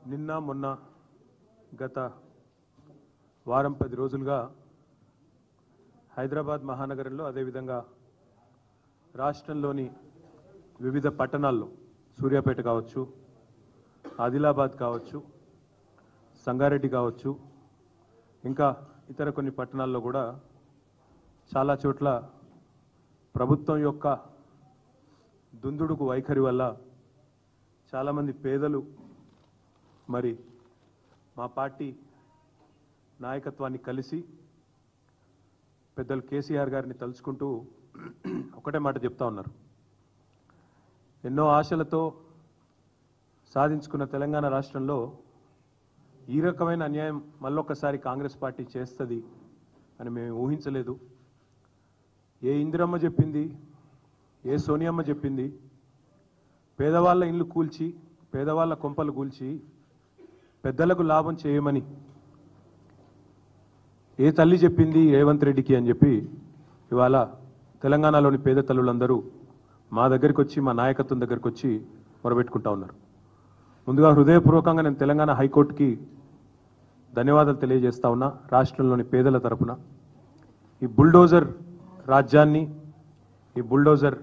నిన్న మొన్న గత వారం 10 రోజులుగా హైదరాబాద్ మహానగరంలో అదేవిధంగా రాష్ట్రంలోని వివిధ పట్టణాల్లో సూర్యాపేట కావచ్చు, ఆదిలాబాద్ కావచ్చు, సంగారెడ్డి కావచ్చు, ఇంకా ఇతర కొన్ని పట్టణాల్లో కూడా చాలా చోట్ల ప్రభుత్వం యొక్క దుందుడుకు వైఖరి వల్ల చాలామంది పేదలు మరి మా పార్టీ నాయకత్వాన్ని కలిసి పెద్దలు కేసీఆర్ గారిని తలుచుకుంటూ ఒకటే మాట చెప్తా ఉన్నారు. ఎన్నో ఆశలతో సాధించుకున్న తెలంగాణ రాష్ట్రంలో ఈ రకమైన అన్యాయం మళ్ళొక్కసారి కాంగ్రెస్ పార్టీ చేస్తుంది అని మేము ఊహించలేదు. ఏ ఇందిరమ్మ చెప్పింది, ఏ సోనియమ్మ చెప్పింది, పేదవాళ్ళ ఇల్లు కూల్చి పేదవాళ్ళ కొంపలు కూల్చి పెద్దలకు లాభం చేయమని ఏ తల్లి చెప్పింది రేవంత్ రెడ్డికి అని చెప్పి ఇవాళ తెలంగాణలోని పేద తల్లులందరూ మా దగ్గరికి వచ్చి, మా నాయకత్వం దగ్గరికి వచ్చి మొరబెట్టుకుంటా ఉన్నారు. ముందుగా హృదయపూర్వకంగా నేను తెలంగాణ హైకోర్టుకి ధన్యవాదాలు తెలియజేస్తా ఉన్నా. రాష్ట్రంలోని పేదల తరపున ఈ బుల్డోజర్ రాజ్యాన్ని, ఈ బుల్డోజర్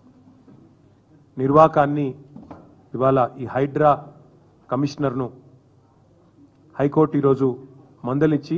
నిర్వాకాన్ని ఇవాళ ఈ హైడ్రా కమిషనర్ను హైకోర్టు ఈరోజు మందలించి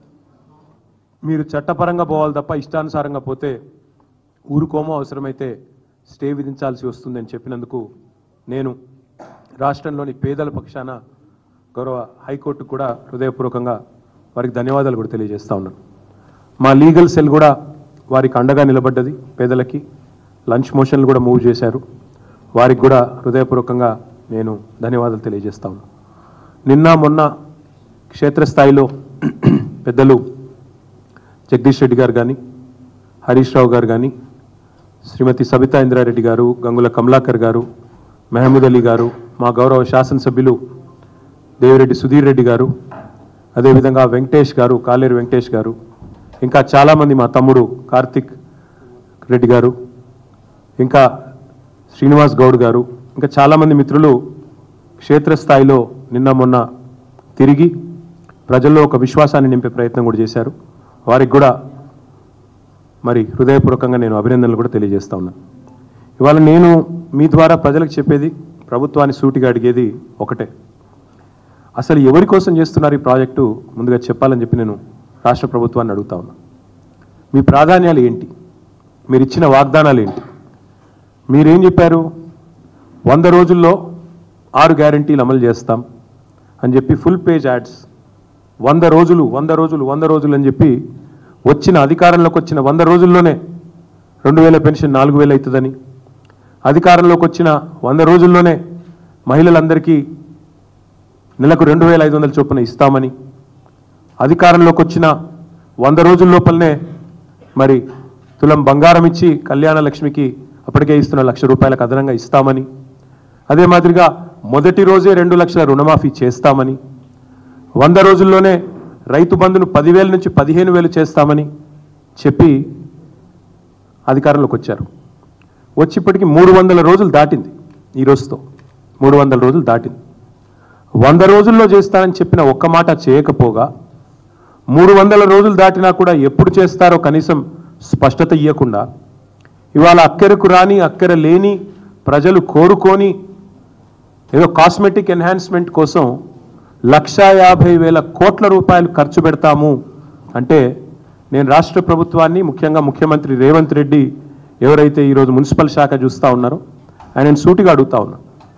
మీరు చట్టపరంగా పోవాలి తప్ప ఇష్టానుసారంగా పోతే ఊరుకోమో, అవసరమైతే స్టే విధించాల్సి వస్తుందని చెప్పినందుకు నేను రాష్ట్రంలోని పేదల పక్షాన గౌరవ హైకోర్టుకు కూడా హృదయపూర్వకంగా వారికి ధన్యవాదాలు కూడా తెలియజేస్తా ఉన్నాను. మా లీగల్ సెల్ కూడా వారికి అండగా నిలబడ్డది. పేదలకి లంచ్ మోషన్లు కూడా మూవ్ చేశారు. వారికి కూడా హృదయపూర్వకంగా నేను ధన్యవాదాలు తెలియజేస్తా ఉన్నాను. నిన్న మొన్న క్షేత్రస్థాయిలో పెద్దలు జగదీష్ రెడ్డి గారు కానీ, హరీష్ రావు గారు కానీ, శ్రీమతి సబితా ఇంద్రారెడ్డి గారు, గంగుల కమలాకర్ గారు, మహమూద్ అలీ గారు, మా గౌరవ శాసనసభ్యులు దేవిరెడ్డి సుధీర్ రెడ్డి గారు, అదేవిధంగా వెంకటేష్ గారు, కాలేరు వెంకటేష్ గారు, ఇంకా చాలామంది మా తమ్ముడు కార్తిక్ రెడ్డి గారు, ఇంకా శ్రీనివాస్ గౌడ్ గారు, ఇంకా చాలామంది మిత్రులు క్షేత్రస్థాయిలో నిన్న మొన్న తిరిగి ప్రజల్లో ఒక విశ్వాసాన్ని నింపే ప్రయత్నం కూడా చేశారు. వారికి కూడా మరి హృదయపూర్వకంగా నేను అభినందనలు కూడా తెలియజేస్తా ఉన్నాను. ఇవాళ నేను మీ ద్వారా ప్రజలకు చెప్పేది, ప్రభుత్వాన్ని సూటిగా అడిగేది ఒకటే. అసలు ఎవరి కోసం చేస్తున్నారు ఈ ప్రాజెక్టు ముందుగా చెప్పాలని చెప్పి నేను రాష్ట్ర ప్రభుత్వాన్ని అడుగుతా ఉన్నా. మీ ప్రాధాన్యాలు ఏంటి? మీరు ఇచ్చిన వాగ్దానాలు ఏంటి? మీరేం చెప్పారు? 100 రోజుల్లో 6 గ్యారంటీలు అమలు చేస్తాం అని చెప్పి ఫుల్ పేజ్ యాడ్స్, 100 రోజులు 100 రోజులు 100 రోజులు అని చెప్పి వచ్చిన అధికారంలోకి వచ్చిన 100 రోజుల్లోనే 2000 పెన్షన్ 4000 అవుతుందని, అధికారంలోకి వచ్చిన 100 రోజుల్లోనే మహిళలందరికీ నెలకు 2500 చొప్పున ఇస్తామని, అధికారంలోకి వచ్చిన 100 రోజుల లోపలనే మరి తులం బంగారం ఇచ్చి కళ్యాణ లక్ష్మికి అప్పటికే ఇస్తున్న 1,00,000 రూపాయలకు అదనంగా ఇస్తామని, అదే మాదిరిగా మొదటి రోజే 2 లక్షల రుణమాఫీ చేస్తామని, 100 రోజుల్లోనే రైతు బంధును 10,000 నుంచి 15,000 చేస్తామని చెప్పి అధికారంలోకి వచ్చారు. వచ్చి ఇప్పటికి 300 రోజులు దాటింది. ఈ రోజుతో 300 రోజులు దాటింది. 100 రోజుల్లో చేస్తానని చెప్పిన ఒక్క మాట చేయకపోగా 300 రోజులు దాటినా కూడా ఎప్పుడు చేస్తారో కనీసం స్పష్టత ఇవ్వకుండా ఇవాళ అక్కరకు రాని, అక్కర లేని, ప్రజలు కోరుకొని ఏదో కాస్మెటిక్ ఎన్హాన్స్మెంట్ కోసం 1,50,000 కోట్ల రూపాయలు ఖర్చు పెడతాము అంటే నేను రాష్ట్ర ప్రభుత్వాన్ని, ముఖ్యంగా ముఖ్యమంత్రి రేవంత్ రెడ్డి ఎవరైతే ఈరోజు మున్సిపల్ శాఖ చూస్తూ ఉన్నారో ఆయన సూటిగా అడుగుతా ఉన్నా,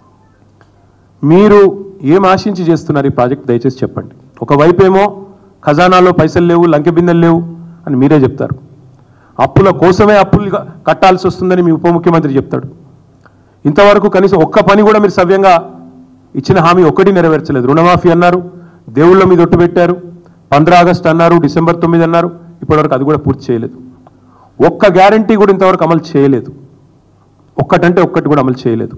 మీరు ఏం ఆశించి చేస్తున్నారు ఈ ప్రాజెక్ట్? దయచేసి చెప్పండి. ఒకవైపేమో ఖజానాలో పైసలు లేవు, లంకె బిందెలు లేవు అని మీరే చెప్తారు. అప్పుల కోసమే అప్పులు కట్టాల్సి వస్తుందని మీ ఉప ముఖ్యమంత్రి చెప్తాడు. ఇంతవరకు కనీసం ఒక్క పని కూడా మీరు సవ్యంగా ఇచ్చిన హామీ ఒక్కటి నెరవేర్చలేదు. రుణమాఫీ అన్నారు, దేవుళ్ళ మీద ఒట్టు పెట్టారు, 15 ఆగస్టు అన్నారు, డిసెంబర్ 9 అన్నారు, ఇప్పటివరకు అది కూడా పూర్తి చేయలేదు. ఒక్క గ్యారంటీ కూడా ఇంతవరకు అమలు చేయలేదు. ఒక్కటంటే ఒక్కటి కూడా అమలు చేయలేదు.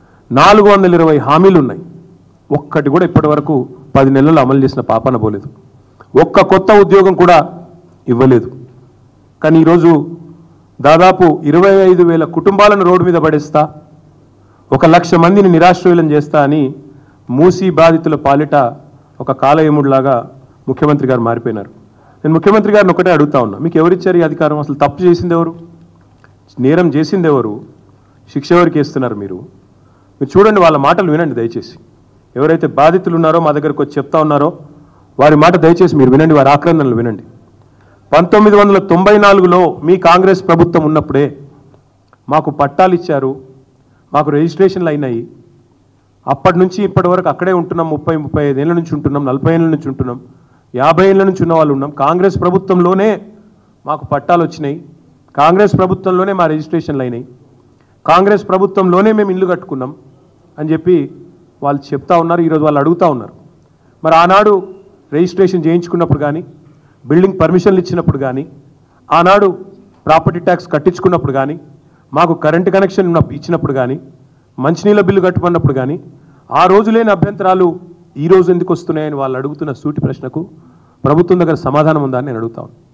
420 హామీలు ఉన్నాయి, ఒక్కటి కూడా ఇప్పటివరకు 10 నెలల్లో అమలు చేసిన పాపాన పోలేదు. ఒక్క కొత్త ఉద్యోగం కూడా ఇవ్వలేదు. కానీ ఈరోజు దాదాపు 25,000 కుటుంబాలను రోడ్డు మీద పడేస్తా, 1,00,000 మందిని నిరాశ్రయులను చేస్తా అని మూసీ బాధితుల పాలిట ఒక కాలయముడిలాగా ముఖ్యమంత్రి గారు మారిపోయినారు. నేను ముఖ్యమంత్రి గారిని ఒకటే అడుగుతా ఉన్నా, మీకు ఎవరిచ్చారు ఈ అధికారం? అసలు తప్పు చేసింది ఎవరు? నేరం చేసింది ఎవరు? శిక్ష ఎవరికి వేస్తున్నారు మీరు? మీరు చూడండి, వాళ్ళ మాటలు వినండి దయచేసి. ఎవరైతే బాధితులు ఉన్నారో మా దగ్గరకు వచ్చి చెప్తా ఉన్నారో వారి మాట దయచేసి మీరు వినండి, వారి ఆక్రందనలు వినండి. 1994లో మీ కాంగ్రెస్ ప్రభుత్వం ఉన్నప్పుడే మాకు పట్టాలు ఇచ్చారు, మాకు రిజిస్ట్రేషన్లు అయినాయి. అప్పటి నుంచి ఇప్పటి వరకు అక్కడే ఉంటున్నాం. 30-35 ఏళ్ళ నుంచి ఉంటున్నాం, 40 ఏళ్ళ నుంచి ఉంటున్నాం, 50 ఏళ్ళ నుంచి ఉన్న వాళ్ళు ఉన్నాం. కాంగ్రెస్ ప్రభుత్వంలోనే మాకు పట్టాలు వచ్చినాయి, కాంగ్రెస్ ప్రభుత్వంలోనే మా రిజిస్ట్రేషన్లు అయినాయి, కాంగ్రెస్ ప్రభుత్వంలోనే మేము ఇల్లు కట్టుకున్నాం అని చెప్పి వాళ్ళు చెప్తా ఉన్నారు. ఈరోజు వాళ్ళు అడుగుతూ ఉన్నారు, మరి ఆనాడు రిజిస్ట్రేషన్ చేయించుకున్నప్పుడు కానీ, బిల్డింగ్ పర్మిషన్లు ఇచ్చినప్పుడు కానీ, ఆనాడు ప్రాపర్టీ ట్యాక్స్ కట్టించుకున్నప్పుడు కానీ, మాకు కరెంటు కనెక్షన్ ఇచ్చినప్పుడు కానీ, మంచినీళ్ళ బిల్లు కట్టుకున్నప్పుడు కానీ ఆ రోజు లేని అభ్యంతరాలు ఈ రోజు ఎందుకు వస్తున్నాయని వాళ్ళు అడుగుతున్న సూటి ప్రశ్నకు ప్రభుత్వం దగ్గర సమాధానం ఉందా అని నేను అడుగుతాను.